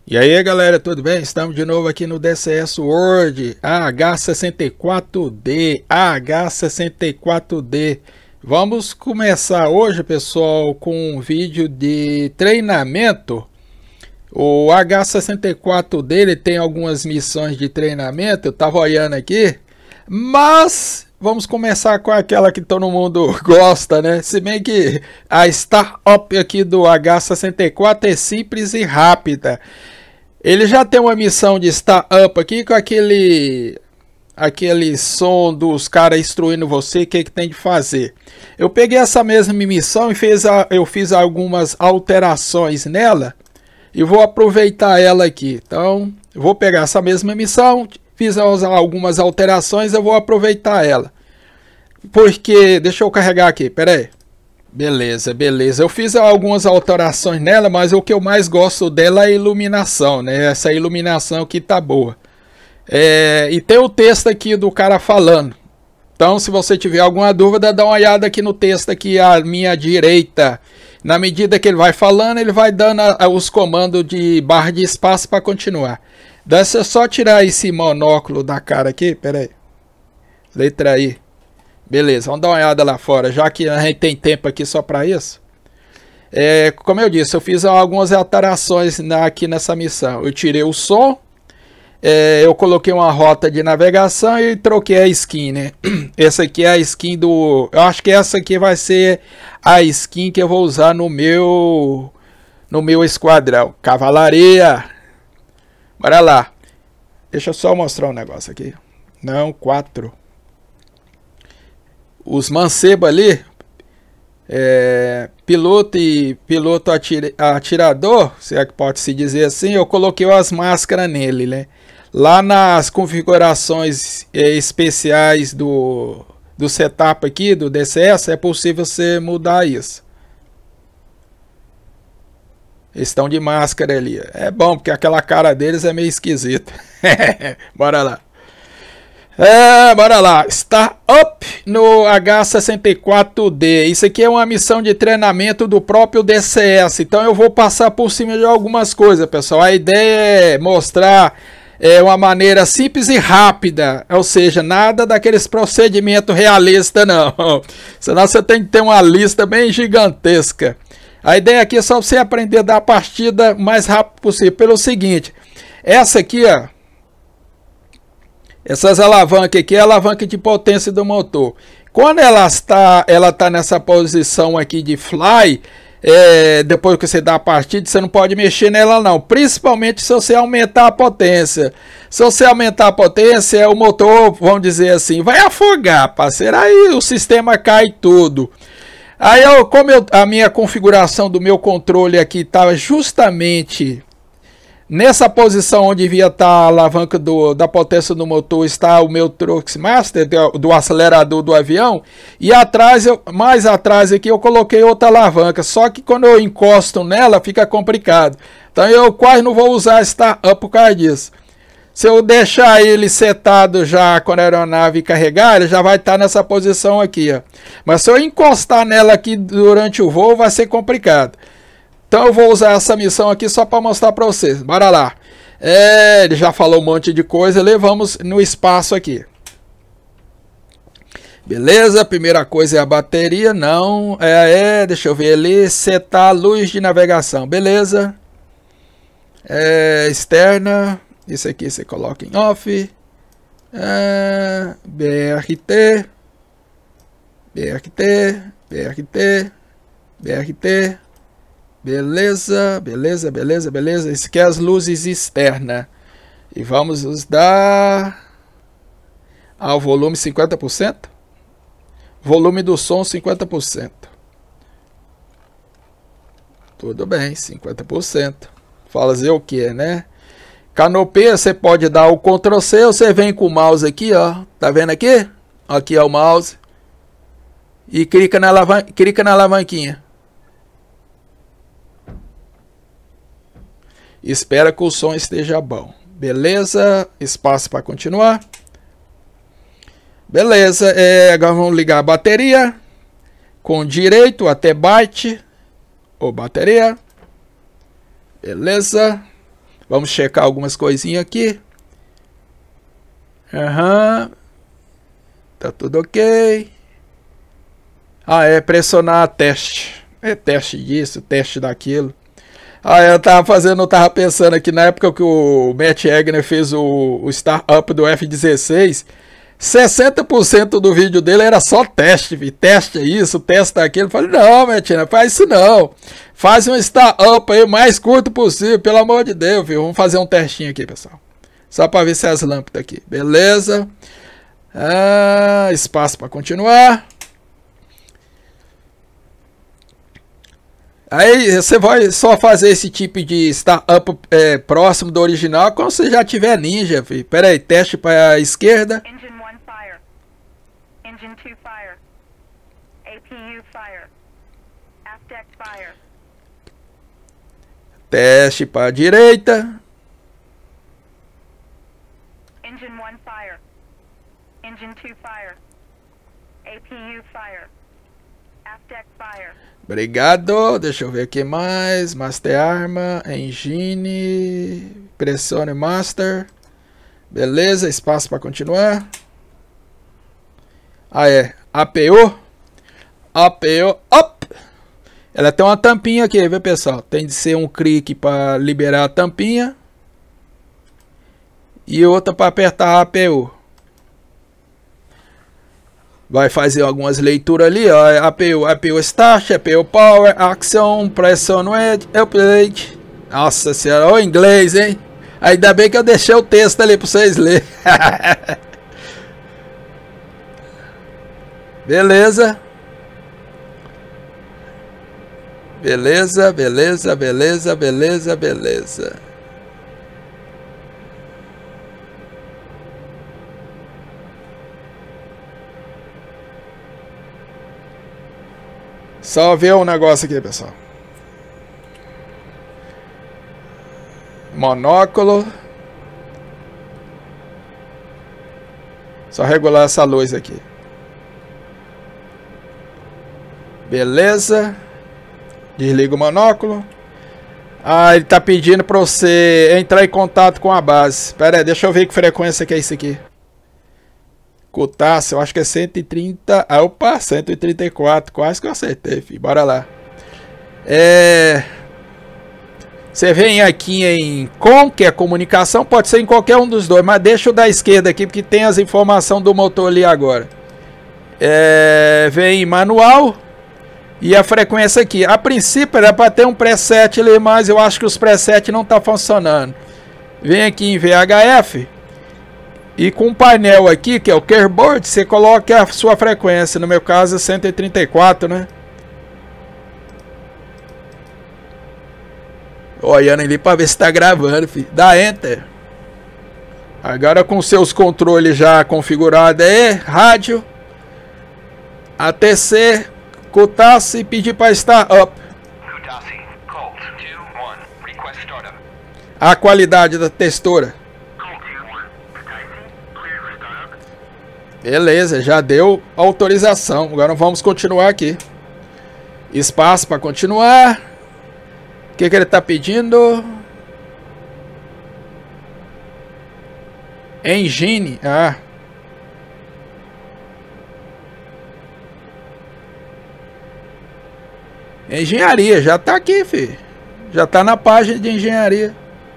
E aí galera, tudo bem? Estamos de novo aqui no DCS World H64D. Vamos começar hoje, pessoal, com um vídeo de treinamento. O H64D 'ele tem algumas missões de treinamento, eu estava olhando aqui, mas vamos começar com aquela que todo mundo gosta, né? Se bem que a startup aqui do H64 é simples e rápida. Ele já tem uma missão de startup aqui com aquele som dos caras instruindo você o que tem de fazer. Eu peguei essa mesma missão e eu fiz algumas alterações nela e vou aproveitar ela aqui. Então, eu vou pegar essa mesma missão, fiz algumas alterações, eu vou aproveitar ela. Porque, deixa eu carregar aqui, pera aí. Beleza. Eu fiz algumas alterações nela, mas o que eu mais gosto dela é a iluminação, né? Essa iluminação aqui tá boa. E tem o texto aqui do cara falando. Então, se você tiver alguma dúvida, dá uma olhada aqui no texto aqui à minha direita. Na medida que ele vai falando, ele vai dando os comandos de barra de espaço para continuar. Deixa eu só tirar esse monóculo da cara aqui, pera aí. Letra I. Beleza, vamos dar uma olhada lá fora, já que a gente tem tempo aqui só para isso. Como eu disse, eu fiz algumas alterações aqui nessa missão. Eu tirei o som, eu coloquei uma rota de navegação e troquei a skin, né? Essa aqui é a skin do... Eu acho que essa aqui vai ser a skin que eu vou usar no meu esquadrão. Cavalaria! Bora lá. Deixa eu só mostrar um negócio aqui. Não, 4. Os mancebos ali, piloto e piloto atirador, se é que pode se dizer assim, eu coloquei as máscaras nele, né? Lá nas configurações especiais do setup aqui, do DCS, é possível você mudar isso. Eles estão de máscara ali. É bom, porque aquela cara deles é meio esquisita. Bora lá. Bora lá, Startup no H64D. Isso aqui é uma missão de treinamento do próprio DCS. Então eu vou passar por cima de algumas coisas, pessoal. A ideia é mostrar uma maneira simples e rápida. Ou seja, nada daqueles procedimentos realistas, não. Senão você tem que ter uma lista bem gigantesca. A ideia aqui é só você aprender a dar a partida o mais rápido possível. Pelo seguinte, essa aqui, ó. Essas alavancas aqui é a alavanca de potência do motor. Quando ela está nessa posição aqui de fly, depois que você dá a partida, você não pode mexer nela não. Principalmente se você aumentar a potência. Se você aumentar a potência, o motor, vamos dizer assim, vai afogar, parceiro. Aí o sistema cai tudo. Aí a minha configuração do meu controle aqui estava justamente... Nessa posição onde devia estar a alavanca da potência do motor, está o meu Truckmaster, do acelerador do avião. E atrás, mais atrás aqui, eu coloquei outra alavanca. Só que quando eu encosto nela, fica complicado. Então eu quase não vou usar Startup por causa disso. Se eu deixar ele setado já quando a aeronave carregar, ele já vai estar nessa posição aqui, ó. Mas se eu encostar nela aqui durante o voo, vai ser complicado. Então eu vou usar essa missão aqui só para mostrar para vocês. Bora lá. Ele já falou um monte de coisa. Levamos no espaço aqui. Beleza. Primeira coisa é a bateria. Não. Deixa eu ver ali. Setar a luz de navegação. Beleza. Externa. Isso aqui você coloca em off. BRT. Beleza. Isso aqui é as luzes externas. E vamos nos dar ao volume 50%. Volume do som 50%. Tudo bem, 50%. Fazer o que, né? Canopia, você pode dar o Ctrl C, você vem com o mouse aqui, ó. Tá vendo aqui? Aqui é o mouse. E clica na alavanquinha. Espera que o som esteja bom. Beleza. Espaço para continuar. Beleza. Agora vamos ligar a bateria. Com direito até byte. Ou bateria. Beleza. Vamos checar algumas coisinhas aqui. Aham. Tá tudo ok. Ah, é pressionar teste. É teste disso, teste daquilo. Ah, eu tava pensando aqui na época que o Matt Egner fez o startup do F-16, 60% do vídeo dele era só teste, filho. Teste isso, testa aquilo. Eu falei, não, Matt Egner, faz isso não. Faz um startup aí o mais curto possível, pelo amor de Deus, filho. Vamos fazer um testinho aqui, pessoal. Só para ver se as lâmpadas aqui. Beleza. Ah, espaço para continuar. Aí você vai só fazer esse tipo de startup próximo do original quando você já tiver ninja, filho. Pera aí, teste para a esquerda. Engine 1 fire. Engine 2 fire. APU fire. Aft deck fire. Teste para a direita. Engine 1 fire. Engine 2 fire. APU fire. Aft deck fire. Obrigado. Deixa eu ver aqui mais. Master arma, engine, pressione master. Beleza, espaço para continuar. Ah, é. APU. APU up. Ela tem uma tampinha aqui, viu, pessoal? Tem de ser um clique para liberar a tampinha. E outra para apertar a APU. Vai fazer algumas leituras ali, ó. APU Start, APU Power, Action, Pression Edge, Update. Nossa senhora, o inglês, hein? Ainda bem que eu deixei o texto ali para vocês lerem. Beleza. Beleza, beleza, beleza, beleza, beleza. Só ver um negócio aqui, pessoal. Monóculo. Só regular essa luz aqui. Beleza. Desliga o monóculo. Ah, ele tá pedindo para você entrar em contato com a base. Pera aí, deixa eu ver que frequência que é isso aqui. Cutácio, eu acho que é 130. Ah, opa, 134. Quase que eu acertei, filho. Bora lá. Você vem aqui em com, que é comunicação. Pode ser em qualquer um dos dois. Mas deixa o da esquerda aqui, porque tem as informações do motor ali agora. Vem em manual. E a frequência aqui. A princípio era para ter um preset ali, mas eu acho que os presets não tá funcionando. Vem aqui em VHF. E com um painel aqui, que é o keyboard, você coloca a sua frequência. No meu caso, 134, né? Olhando ali para ver se tá gravando, filho. Dá Enter. Agora com seus controles já configurados aí, rádio, ATC, Cutácio e pedir para start up. A qualidade da textura. Beleza, já deu autorização. Agora vamos continuar aqui. Espaço para continuar. O que ele está pedindo? Engine. Ah. Engenharia. Já está aqui, filho. Já está na página de engenharia.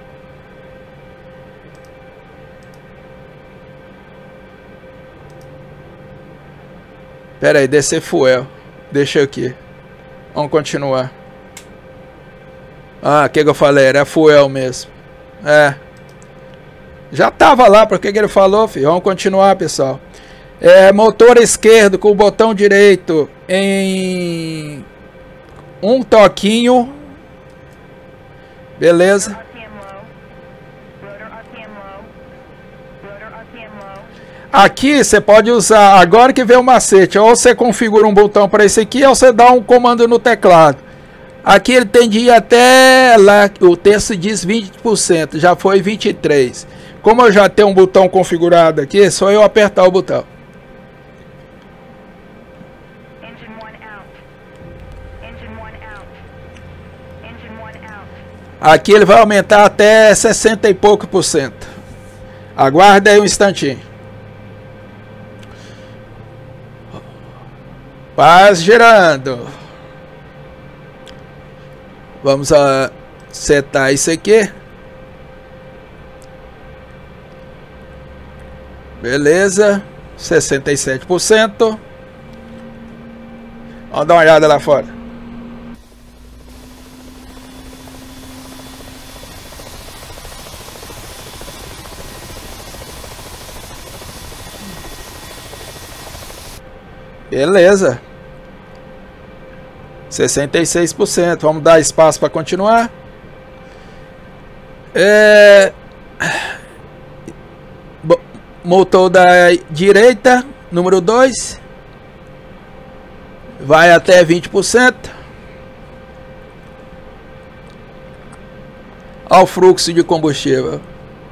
Pera aí, descer fuel. Deixa aqui. Vamos continuar. Ah, o que eu falei? Era fuel mesmo. Já tava lá, por que ele falou, filho? Vamos continuar, pessoal. Motor esquerdo com o botão direito em um toquinho. Beleza. Aqui você pode usar, agora que vem o macete, ou você configura um botão para esse aqui, ou você dá um comando no teclado. Aqui ele tem de ir até lá, o texto diz 20%, já foi 23%. Como eu já tenho um botão configurado aqui, é só eu apertar o botão. Aqui ele vai aumentar até 60 e pouco por cento. Aguarda aí um instantinho. Paz girando. Vamos setar isso aqui. Beleza. 67%. Vamos dar uma olhada lá fora. Beleza. 66%. Vamos dar espaço para continuar. Motor da direita, número 2. Vai até 20%. Olha o fluxo de combustível.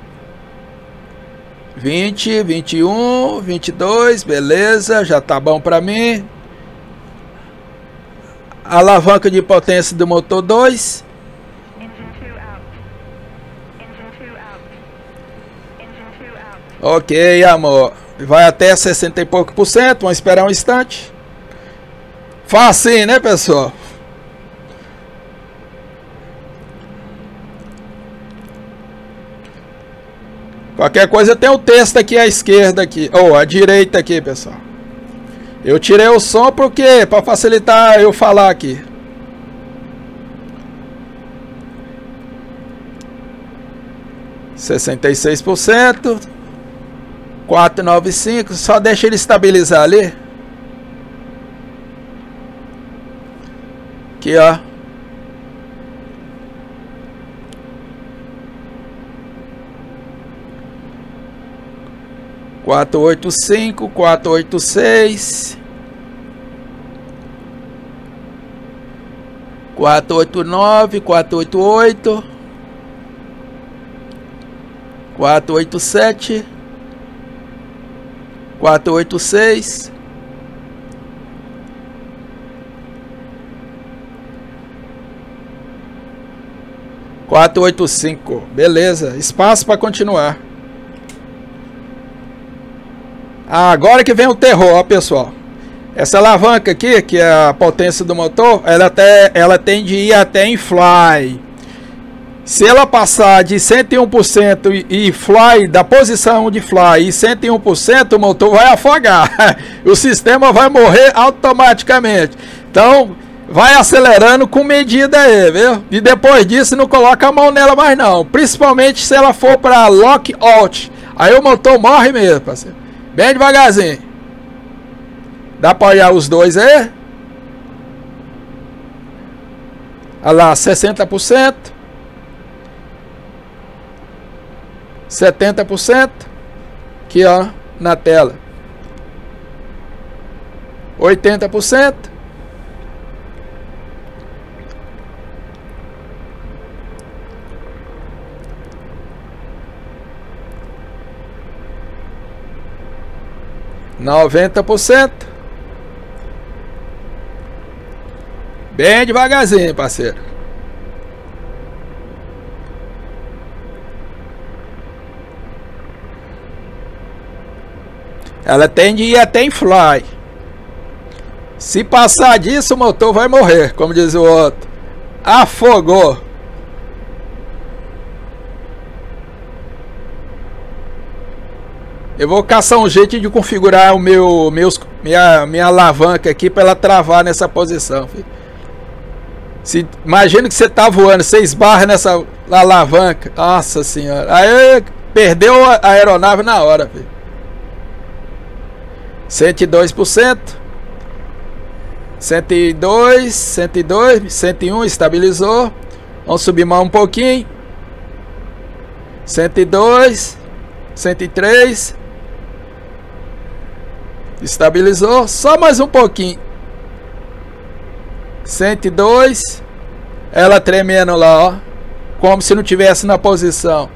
20, 21, 22, beleza, já tá bom para mim. Alavanca de potência do motor 2. Ok, amor. Vai até 60 e pouco por cento. Vamos esperar um instante. Facinho, né, pessoal? Qualquer coisa tem o texto aqui à esquerda aqui, ou à direita aqui, pessoal. Eu tirei o som porque para facilitar eu falar aqui. %66%. 495, só deixa ele estabilizar ali. Aqui, ó. Quatro, 485, 486, 489, 488, 487, 486, 485. Beleza, espaço para continuar. Agora que vem o terror, ó, pessoal. Essa alavanca aqui, que é a potência do motor, ela tem de ir até em fly. Se ela passar de 101% e fly, da posição de fly, e 101%, o motor vai afogar. O sistema vai morrer automaticamente. Então, vai acelerando com medida aí, viu? E depois disso, não coloca a mão nela mais não. Principalmente se ela for para lockout. Aí o motor morre mesmo, parceiro. Bem devagarzinho. Dá para olhar os dois aí? Olha lá, 60%. 70%. Aqui, ó, na tela. 80%. %. Bem devagarzinho, parceiro. Ela tem de ir até em fly. Se passar disso, o motor vai morrer, como diz o outro. Afogou. Eu vou caçar um jeito de configurar o minha alavanca aqui para ela travar nessa posição, filho. Imagina que você tá voando, você esbarra nessa alavanca. Nossa senhora. Aí perdeu a aeronave na hora, filho. 102%. 102, 102, 101, estabilizou. Vamos subir mais um pouquinho. 102, 103. Estabilizou, só mais um pouquinho. 102. Ela tremendo lá, ó. Como se não tivesse na posição.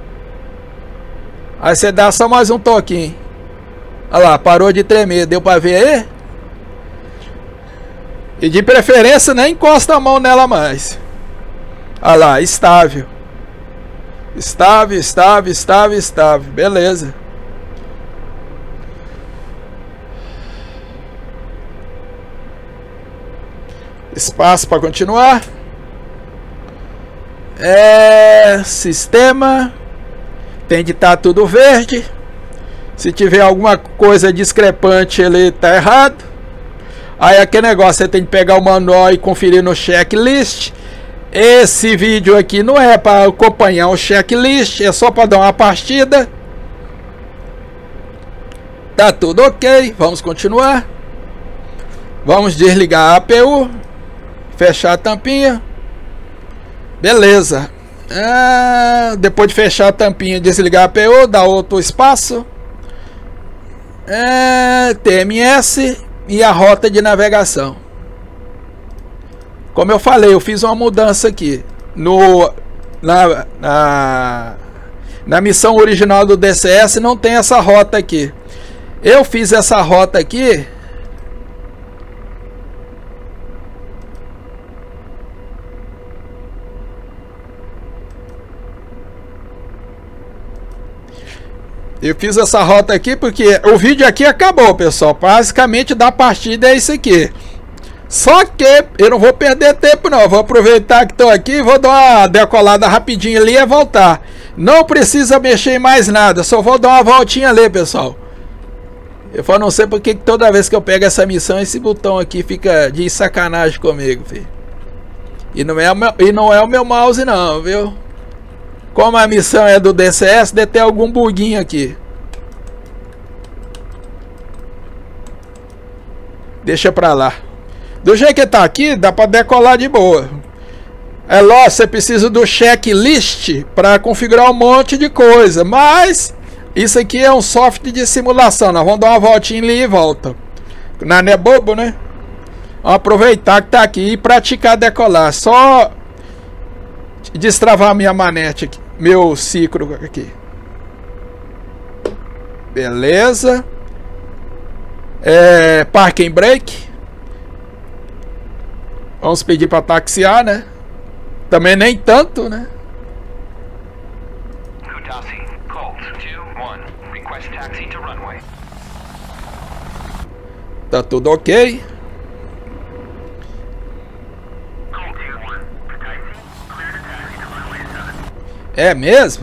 Aí você dá só mais um toquinho. Olha lá, parou de tremer. Deu pra ver aí? E de preferência nem encosta a mão nela mais. Olha lá, estável. Estável. Beleza. Espaço para continuar. Sistema. Tem de estar tudo verde. Se tiver alguma coisa discrepante, ele tá errado. Aí aquele negócio, você tem que pegar o manual e conferir no checklist. Esse vídeo aqui não é para acompanhar o checklist, é só para dar uma partida. Tá tudo ok, vamos continuar. Vamos desligar a APU, fechar a tampinha. Beleza. Depois de fechar a tampinha, desligar a APU, dá outro espaço. TMS e a rota de navegação. Como eu falei, eu fiz uma mudança aqui na missão original do DCS, não tem essa rota aqui. Eu fiz essa rota aqui porque o vídeo aqui acabou, pessoal. Basicamente da partida é isso aqui. Só que eu não vou perder tempo não, vou aproveitar que estou aqui, vou dar uma decolada rapidinho ali e voltar. Não precisa mexer em mais nada, só vou dar uma voltinha ali, pessoal. Eu não sei porque que toda vez que eu pego essa missão, esse botão aqui fica de sacanagem comigo, filho. E não é o meu mouse não, viu? Como a missão é do DCS, deve ter algum buguinho aqui. Deixa pra lá. Do jeito que tá aqui, dá pra decolar de boa. É lógico, você precisa do checklist para configurar um monte de coisa. Mas isso aqui é um software de simulação. Nós vamos dar uma voltinha ali e volta. Não é bobo, né? Vamos aproveitar que tá aqui e praticar decolar. Só destravar minha manete aqui, meu ciclo aqui. Beleza. Parking brake. Vamos pedir para taxiar, né? Também nem tanto, né? Tá tudo ok. É mesmo?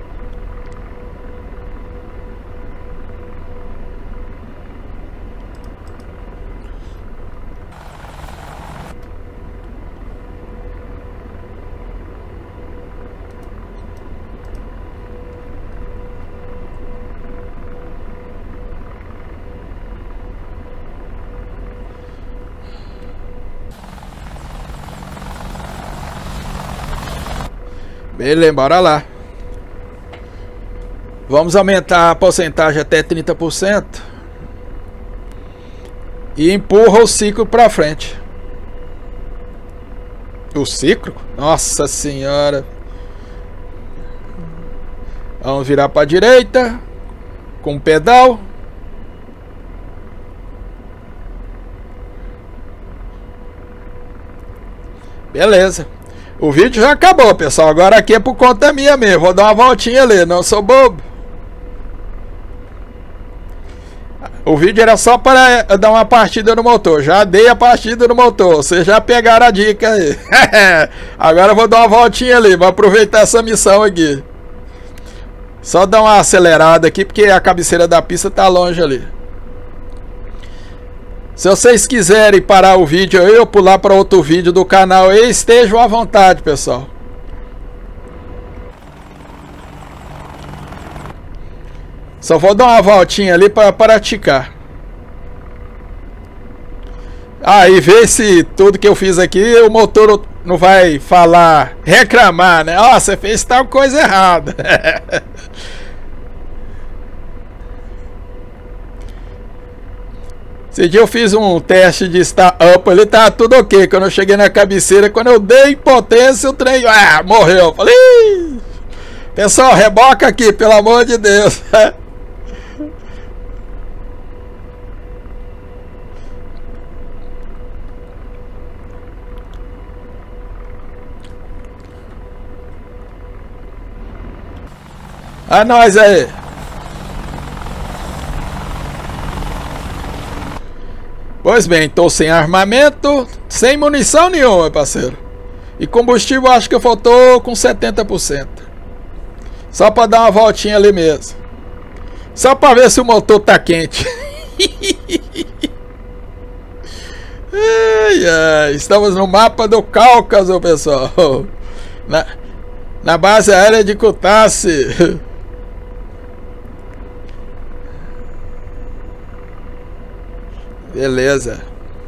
Beleza, bora lá. Vamos aumentar a porcentagem até 30% e empurra o ciclo para frente. O ciclo? Nossa senhora. Vamos virar para a direita com o pedal. Beleza. O vídeo já acabou, pessoal. Agora aqui é por conta minha mesmo. Vou dar uma voltinha ali, não sou bobo. O vídeo era só para dar uma partida no motor. Já dei a partida no motor. Vocês já pegaram a dica aí. Agora eu vou dar uma voltinha ali. Vou aproveitar essa missão aqui. Só dar uma acelerada aqui, porque a cabeceira da pista tá longe ali. Se vocês quiserem parar o vídeo aí ou pular para outro vídeo do canal aí, estejam à vontade, pessoal. Só vou dar uma voltinha ali para praticar. E ver se tudo que eu fiz aqui o motor não vai falar, reclamar, né? Você fez tal coisa errada. Esse dia eu fiz um teste de start-up, ele tá tudo ok. Quando eu cheguei na cabeceira, quando eu dei potência, o trem morreu. Falei, pessoal, reboca aqui, pelo amor de Deus. A nós aí. Pois bem, tô sem armamento, sem munição nenhuma, parceiro. E combustível acho que faltou com 70%. Só pra dar uma voltinha ali mesmo. Só pra ver se o motor tá quente. Ai, ai, estamos no mapa do Cáucaso, pessoal. Na base aérea de Kutaisi. Beleza.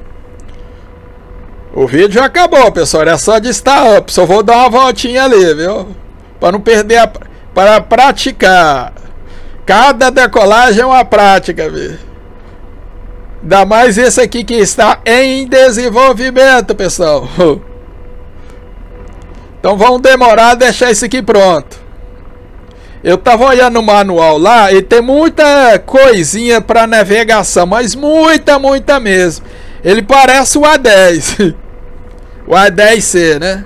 O vídeo já acabou, pessoal. É só de estar up. Só vou dar uma voltinha ali, viu? Para não perder para praticar. Cada decolagem é uma prática, viu? Ainda mais esse aqui que está em desenvolvimento, pessoal. Então vamos demorar a deixar isso aqui pronto. Eu tava olhando o manual lá e tem muita coisinha para navegação, mas muita mesmo. Ele parece o A10. O A10C, né?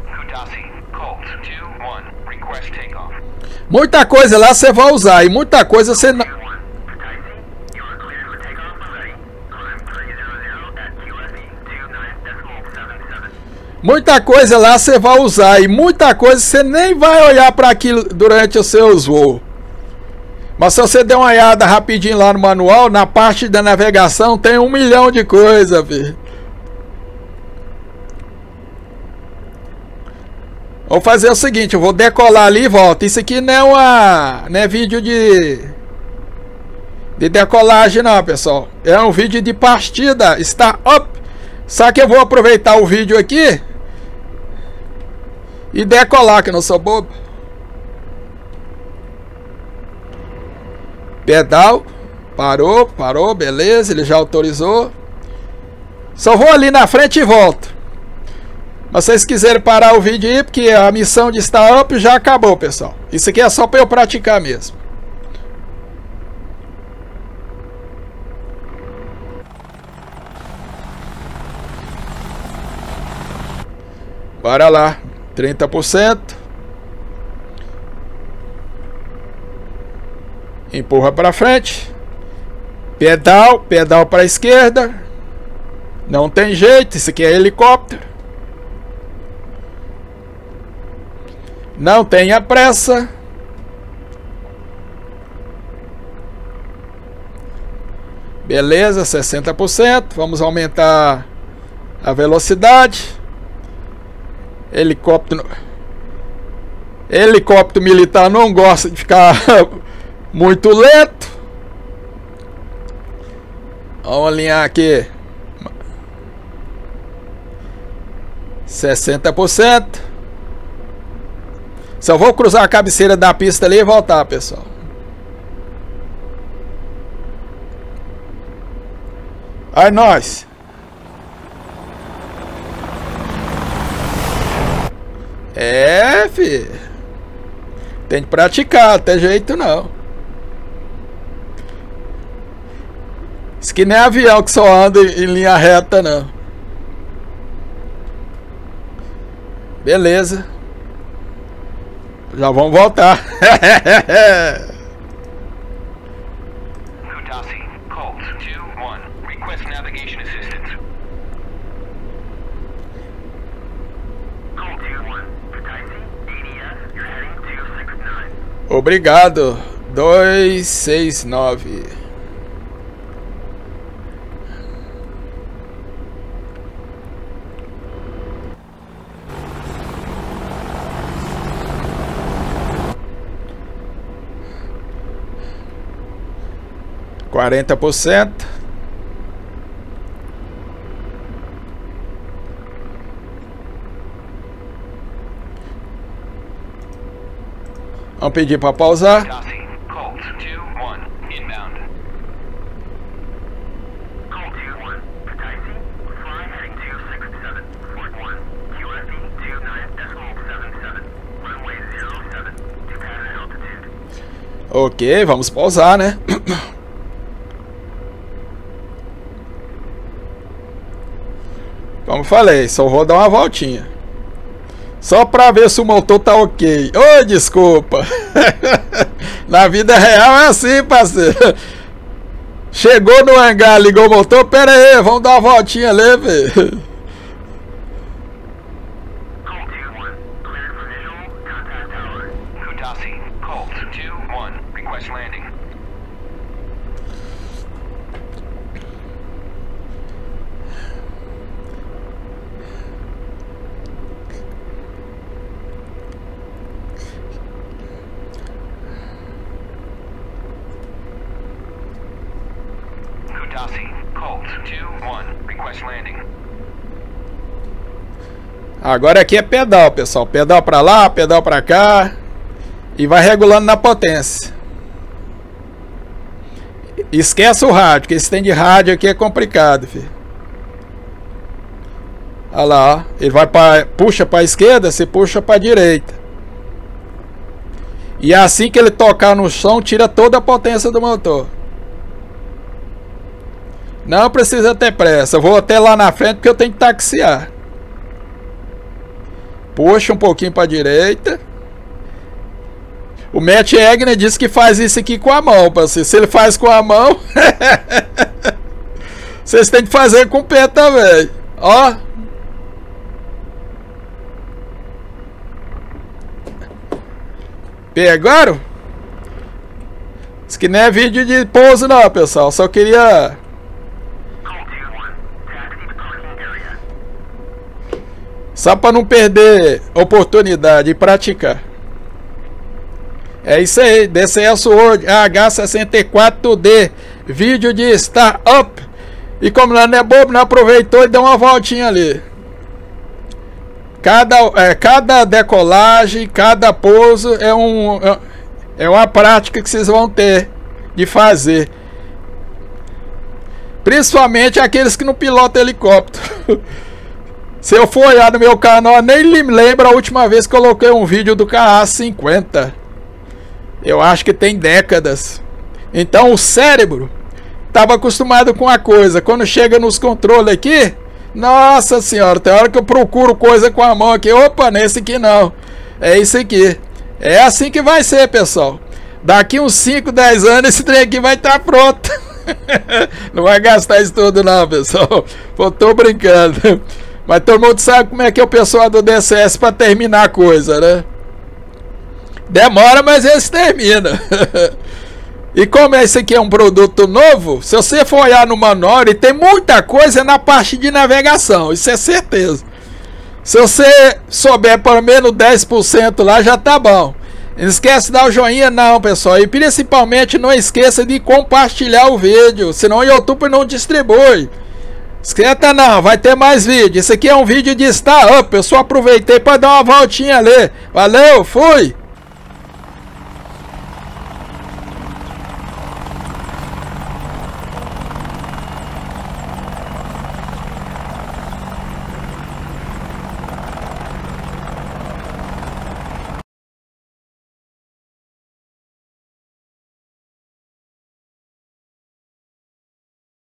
Muita coisa lá você vai usar e muita coisa você não. Muita coisa lá você vai usar e muita coisa você nem vai olhar para aquilo durante os seus voos. Mas se você der uma olhada rapidinho lá no manual, na parte da navegação tem 1 milhão de coisas, filho. Vou fazer o seguinte, eu vou decolar ali e volto. Isso aqui não é vídeo de decolagem não, pessoal. É um vídeo de partida, está up. Só que eu vou aproveitar o vídeo aqui e decolar, que eu não sou bobo. Pedal, parou, beleza, ele já autorizou. Só vou ali na frente e volto. Mas se vocês quiserem parar o vídeo aí, porque a missão de estar up já acabou, pessoal. Isso aqui é só para eu praticar mesmo. Bora lá, 30%. Empurra para frente. Pedal para a esquerda. Não tem jeito, isso aqui é helicóptero. Não tenha pressa. Beleza, 60%. Vamos aumentar a velocidade. Helicóptero militar não gosta de ficar muito lento. Vamos alinhar aqui. 60%. Só vou cruzar a cabeceira da pista ali e voltar, pessoal. Aí nós. É, filho. Tem que praticar, não tem jeito não. Isso que nem avião que só anda em linha reta, não. Beleza. Já vamos voltar. Kutaisi, Colt 2-1, request navigation assistance. Colt 2-1, Kutaisi, ADS, you're heading 269. Obrigado. 269. Quarenta por cento. Vamos pedir para pausar. Kutaisi, Colt 2-1, inbound. Colt 2-1, Kutaisi, fly heading 267, Fort 1, QFE 29.77, runway 07, to pattern altitude. Ok, vamos pausar, né? Como falei, só vou dar uma voltinha. Só pra ver se o motor tá ok. Oi, desculpa. Na vida real é assim, parceiro. Chegou no hangar, ligou o motor, pera aí, vamos dar uma voltinha ali, velho. Kutasi, Colt 2-1, request landing. Kutasi, Colt 2-1, request landing. Agora aqui é pedal, pessoal. Pedal pra lá, pedal pra cá. E vai regulando na potência. Esquece o rádio, que esse tem de rádio aqui é complicado, filho. Olha lá, ó. Ele vai puxa pra esquerda, você puxa pra direita. E assim que ele tocar no chão, tira toda a potência do motor. Não precisa ter pressa. Eu vou até lá na frente porque eu tenho que taxiar. Puxa um pouquinho para a direita. O Matt Egner disse que faz isso aqui com a mão, parceiro. Se ele faz com a mão, vocês têm que fazer com o pé também. Ó. Pegaram? Isso aqui não é vídeo de pouso não, pessoal. Só queria... Só para não perder oportunidade de praticar. É isso aí, DCS World H64D, vídeo de Star Up. E como não é bobo, não aproveitou e deu uma voltinha ali. Cada decolagem, cada pouso é uma prática que vocês vão ter de fazer. Principalmente aqueles que não pilotam helicóptero. Se eu for olhar no meu canal, nem lembro a última vez que coloquei um vídeo do KA-50. Eu acho que tem décadas. Então o cérebro estava acostumado com a coisa. Quando chega nos controles aqui, nossa senhora, tem hora que eu procuro coisa com a mão aqui. Opa, nesse aqui não. É isso aqui. É assim que vai ser, pessoal. Daqui uns 5, 10 anos esse trem aqui vai estar pronto. Não vai gastar isso tudo não, pessoal. Eu tô brincando. Mas todo mundo sabe como é que é o pessoal do DCS para terminar a coisa, né? Demora, mas eles terminam. E como esse aqui é um produto novo, se você for olhar no manual, e tem muita coisa na parte de navegação, isso é certeza. Se você souber pelo menos 10% lá, já tá bom. Não esquece de dar o joinha não, pessoal. E principalmente não esqueça de compartilhar o vídeo, senão o YouTube não distribui. Esquenta não, vai ter mais vídeo. Esse aqui é um vídeo de Star Up. Eu só aproveitei para dar uma voltinha ali. Valeu, fui!